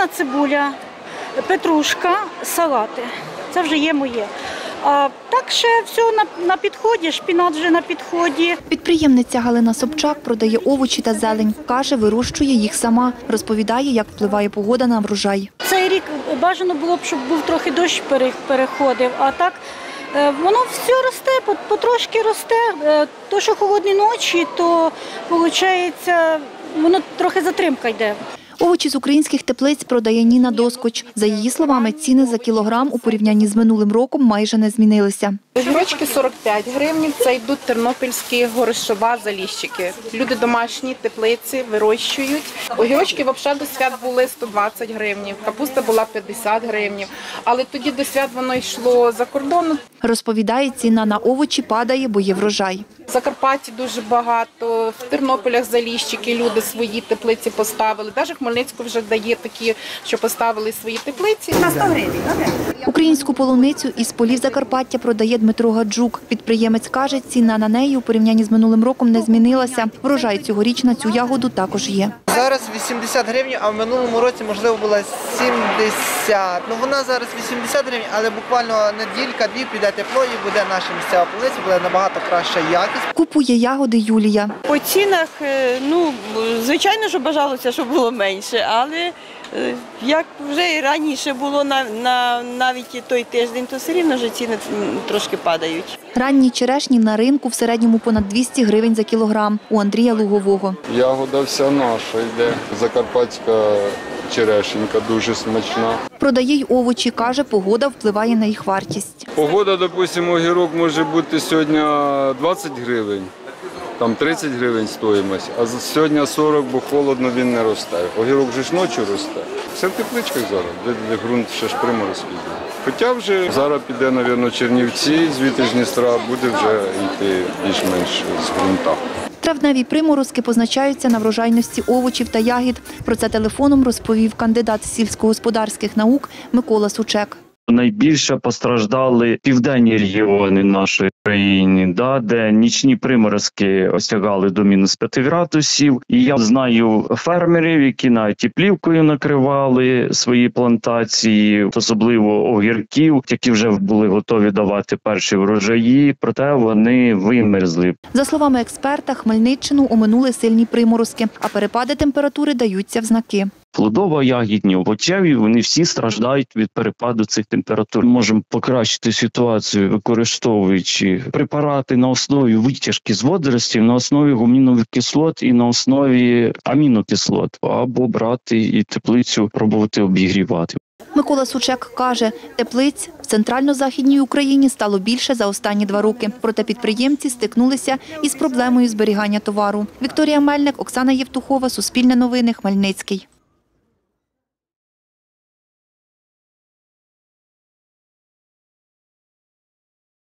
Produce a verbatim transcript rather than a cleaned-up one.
червона цибуля, петрушка, салати. Це вже є моє. А так ще все на, на підході, шпінат вже на підході. Підприємниця Галина Собчак продає овочі та зелень. Каже, вирощує їх сама. Розповідає, як впливає погода на врожай. Цей рік бажано було б, щоб був трохи дощ переходив, а так воно все росте, потрошки росте. То, що холодні ночі, то виходить, воно трохи затримка йде. Овочі з українських теплиць продає Ніна Доскоч. За її словами, ціни за кілограм у порівнянні з минулим роком майже не змінилися. Огірочки сорок п'ять гривень, це йдуть тернопільські горищова заліщики. Люди домашні, теплиці вирощують. Огірочки взагалі до свят були сто двадцять гривень, капуста була п'ятдесят гривень, але тоді до свят воно йшло за кордон. Розповідає, ціна на овочі падає, бо є врожай. В Закарпатті дуже багато, в Тернополях заліщики, люди свої теплиці поставили. Навіть Хмельницьку вже дає такі, що поставили свої теплиці. На сто гривень. Українську полуницю із полів Закарпаття продає Дмитро Гаджук. Підприємець каже, ціна на неї у порівнянні з минулим роком не змінилася. Врожай цьогоріч на цю ягоду також є. Зараз вісімдесят гривень, а в минулому році, можливо, була сімдесят. Ну, вона зараз вісімдесят гривень, але буквально неділька-дві піде тепло і буде наша місцева полуниця, буде набагато краща якість. Купує ягоди Юлія. По цінах, ну, звичайно, що бажалося, щоб було менше, але як вже і раніше було, на, на, навіть і той тиждень, то все рівно вже ціни трошки падають. Ранні черешні на ринку в середньому понад двісті гривень за кілограм у Андрія Лугового. Ягода вся наша йде, закарпатська черешенька дуже смачна. Продає й овочі, каже, погода впливає на їх вартість. Погода, допустимо, огірок може бути сьогодні двадцять гривень, там тридцять гривень стоїмость, а сьогодні сорок, бо холодно, він не росте. Огірок же ж ночі росте. Все в тепличках зараз, де, де ґрунт ще ж приморозки. Хоча вже зараз піде, мабуть, Чернівці, звідти ж Дністра, буде вже йти більш-менш з ґрунта. Травневі приморозки позначаються на врожайності овочів та ягід. Про це телефоном розповів кандидат сільськогосподарських наук Микола Сучек. Найбільше постраждали південні регіони нашої країни, да, де нічні приморозки осягали до мінус п'яти градусів. І я знаю фермерів, які навіть і плівкою накривали свої плантації, особливо огірків, які вже були готові давати перші врожаї, проте вони вимерзли. За словами експерта, Хмельниччину оминули сильні приморозки, а перепади температури даються в знаки. Плодово-ягідні, овочеві, вони всі страждають від перепаду цих температур. Можемо покращити ситуацію, використовуючи препарати на основі витяжки з водоростей, на основі гумінових кислот і на основі амінокислот. Або брати і теплицю пробувати обігрівати. Микола Сучек каже, теплиць в центрально-західній Україні стало більше за останні два роки. Проте підприємці стикнулися із проблемою зберігання товару. Вікторія Мельник, Оксана Євтухова, Суспільне новини, Хмельницький.